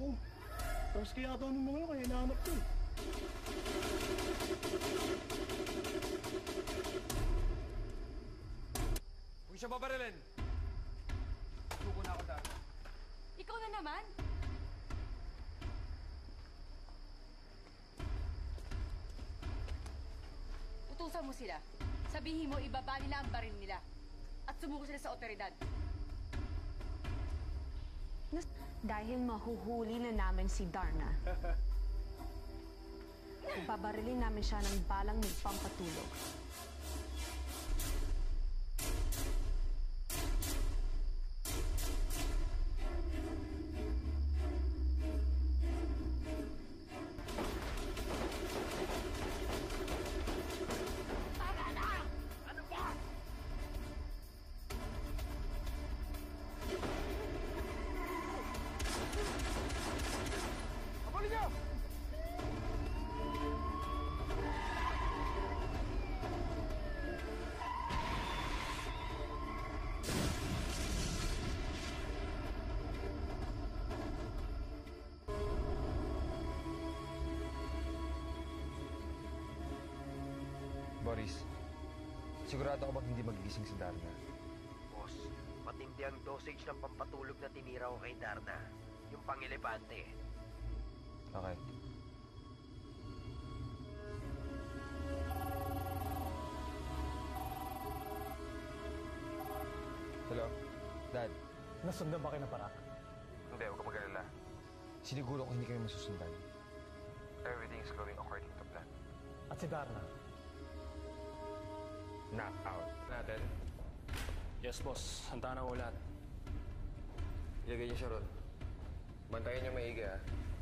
ko. Tapos kaya daw ng mga kaya hinahanap ko. Huwag siya babarilin! Suko na ako, Darna. Ikaw na naman? Utusan mo sila. Sabihin mo, ibaba nila ang baril nila. At sumuko sila sa otoridad. Dahil mahuhuli na namin si Darna, babarilin namin siya ng balang nagpampatulog. Boris, sigurado ako bang hindi magigising si Darna? Boss, matindi ang dosage ng pampatulog na tinira ko kay Darna. Yung pang-elepante. Okay. Hello? Dad? Nasundan ba kayo ng parak? Hindi, huwag ka mag-alala. Siniguro ko hindi kayo masusundan. Everything is going according to plan. At si Darna? Knock out. Natin? Yes, boss. Handa na ulat. Ilagay niyo siya ron. Bantayan niyo maigi, ha?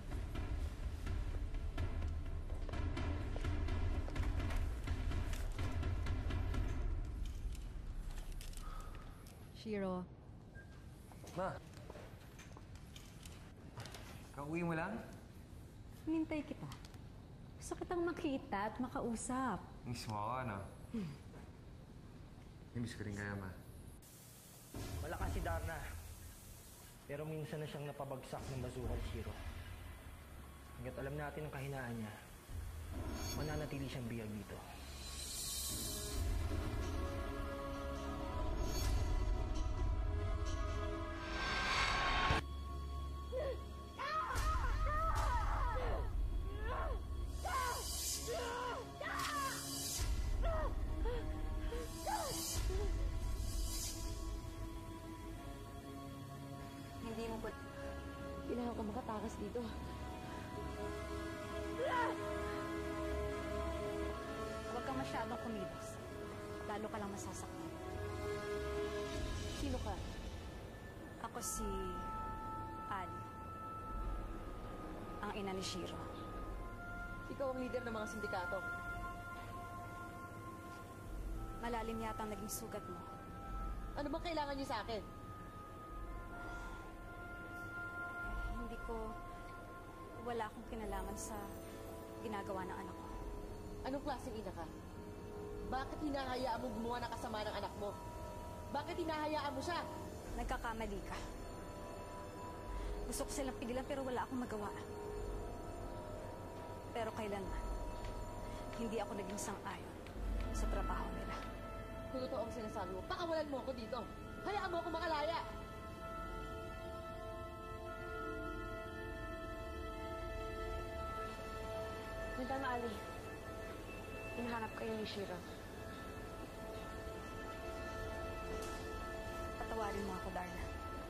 Shiro. Ma! Kauwi mo lang? Hinintay kita. Gusto kitang makita at makausap. Miss mo ako, ano? Miss ko rin kaya, ma. Malakas si Darna. Pero minsan na siyang napabagsak ng Bazuhal Shiro. Hanggat alam natin ang kahinaan niya, mananatili siyang biyag dito. Hindi mo pa... Kailangan ka makatakas dito. Huwag kang masyadong kumilos. Lalo ka lang masasaktan. Sino ka? Ako si... Ali. Ang ina ni Shiro. Ikaw ang leader ng mga sindikato. Malalim yata ang naging sugat mo. Ano bang kailangan niyo sa akin? Hindi ko... Wala akong kinalaman sa ginagawa ng anak ko. Anong klaseng ina ka? Bakit hinahayaan mo gumawa ng kasama ng anak mo? Bakit hinahayaan mo siya? Nagkakamali ka. Gusto ko silang pigilan pero wala akong magawa. Pero kailanman, hindi ako naging sang-ayon sa trabaho nila. Kung totoo ang sinasabi mo, pakawalan mo ako dito. Hayaan mo ako makalaya. Madam Ali, hinahanap kayo ni Shiro. Patawarin mo ako, Darna.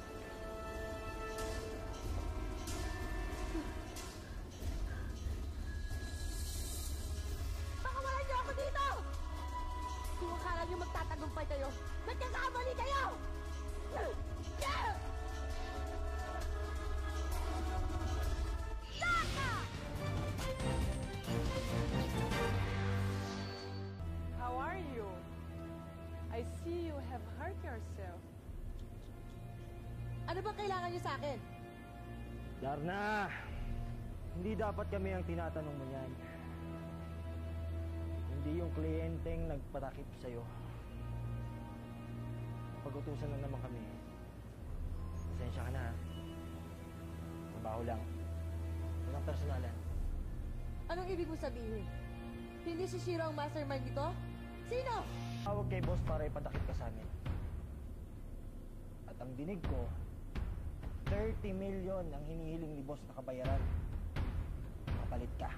Pakawalan niyo ako dito! Kung akala niyo magtatagumpay kayo, nagkakamali kayo! How are you? I see you have hurt yourself. Ano bang kailangan niyo sa akin? Darna! Hindi dapat kami ang tinatanong mo niyan. Hindi yung kliyenteng nagpatakip sa'yo. Pag-utusan lang naman kami. Pasensya ka na, ha? Mabaho lang. ng personalan. Anong ibig mo sabihin? Hindi si Shiro ang mastermind nito? Sino? Tawag kay boss para ipadakip ka sa amin. At ang dinig ko, 30 million ang hinihiling ni boss na kabayaran. Kapalit ka.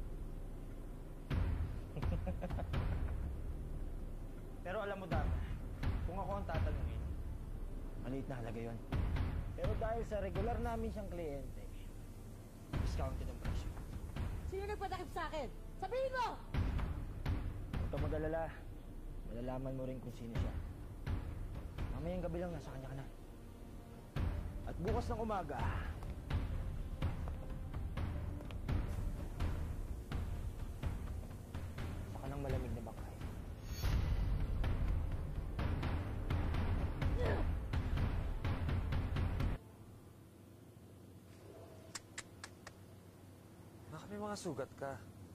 Pero alam mo, Dana, kung ako ang tatanungin, maliit na halaga yun. Pero dahil sa regular namin siyang kliyente, discounted ang presyo. Sino nagpadakip sa akin? Sabihin mo! Huwag ka mag-alala. Malalaman mo rin kung sino siya. Mamayang gabi lang, nasa kanya ka na. At bukas ng umaga, saka ng malamig na bangkay. Baka may mga sugat ka.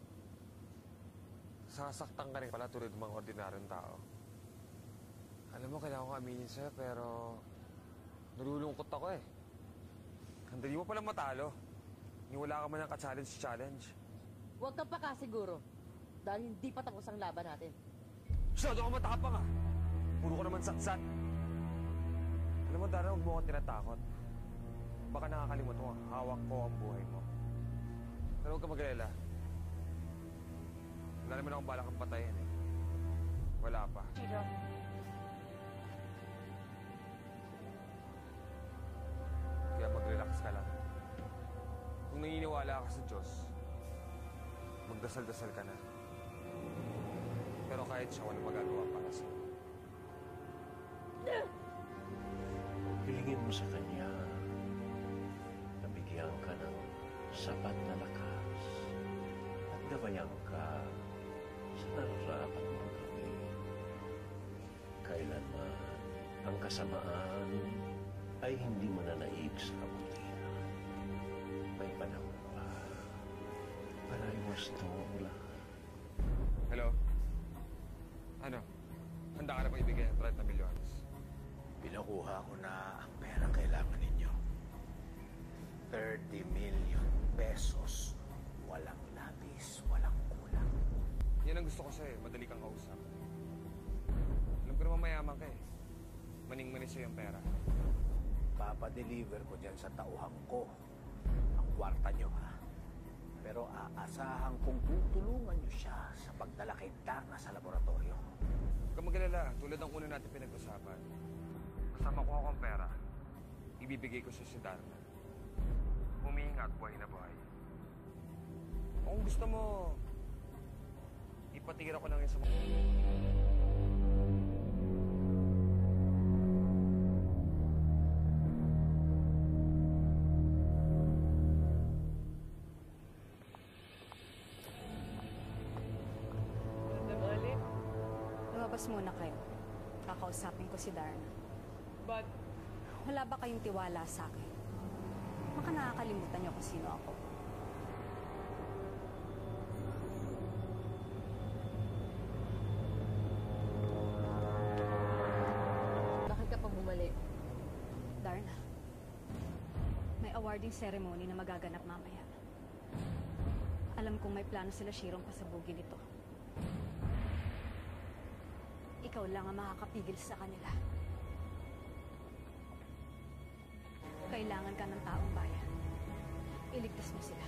Sasaktan ka rin pala tulad ng mga ordinaryong tao. Alam mo, kailangan ko aminin sa'yo, pero nalulungkot ako eh. Handali mo palang matalo. Wala ka man ng ka-challenge. Huwag kang pakasiguro. Dahil hindi pa tapos ang laban natin. Masyado ka matapang ah! Puro ko naman satsat. Alam mo, Dara, huwag mo akong tinatakot. Baka nakakalimot mo, hawak ko ang buhay mo. Pero huwag ka mag-alala. Wala naman akong balak ang patayin eh. Wala pa. Shiro. Kaya mag-relax ka lang. Kung naniniwala ka sa Diyos, magdasal-dasal ka na. Pero kahit siya, walang magagawa para sa'yo. Hilingin mo sa Kanya na bigyan ka ng sapat na lakas at gabayan ka sa nararapat mong gawin. Kailanman ang kasamaan ay hindi mananaig sa kabutihan. May panahon pa para iwasto ang lahat. Hello? Ano? Handa ka na bang ibigay ang 30 milyon? Pinakuha ko na ang perang kailangan ninyo. 30 million pesos. Walang labis, walang kulang. Yan ang gusto ko sa'yo. Madali kang kausap. Alam ko naman mayaman ka eh. Maning-mani sa'yo ang pera. Papadeliver ko dyan sa tauhang ko ang kwarta nyo, ha? Pero aasahan kong tutulungan nyo siya sa pagdala kay Darna sa laboratorio. Huwag kang mag-alala. Tulad ng una natin pinag-usapan. Kasama ko ang pera. Ibibigay ko sa si Darna. Humihinga at buhay na buhay. Kung gusto mo, ipatira ko lang yan sa mga... Lumabas muna kayo. Kakausapin ko si Darna. But Wala ba kayong tiwala sa akin? Baka nakakalimutan niyo kung sino ako. Bakit ka pa bumalik? Darna, may awarding ceremony na magaganap mamaya. Alam kong may plano sila Shirong pasabugin ito. Ikaw lang ang makakapigil sa kanila. Kailangan ka ng taong bayan. Iligtas mo sila.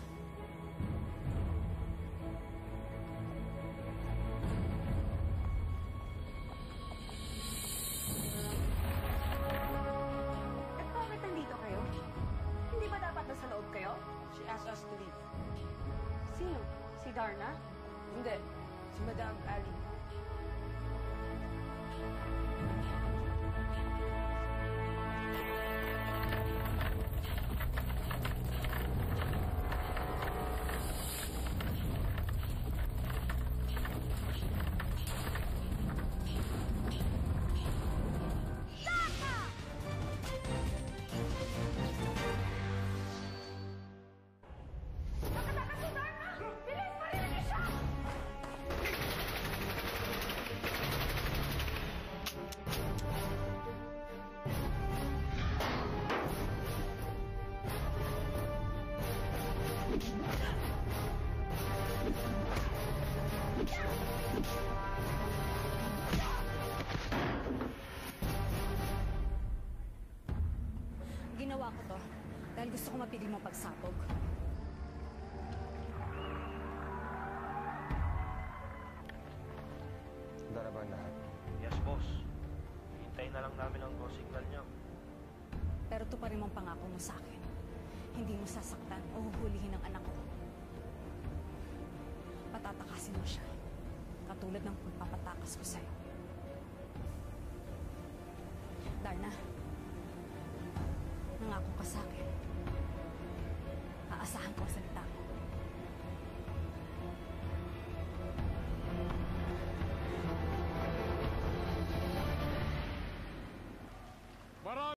At bakit nandito kayo? Hindi ba dapat nasa loob kayo? she asked us to leave. Sino? Si Darna? Hindi. Si Madame Ali. ipigil mo pagsabog. Handa na ba ang lahat? Yes, boss. Hintayin na lang namin ang go signal niyo. Pero tuparin mo ang pangako mo sa akin. Hindi mo sasaktan o huhulihin ang anak ko. Patatakasin mo siya. Katulad ng pagpapatakas ko sa'yo. Darna, nangako ka sa akin. Aasahan ko ang salita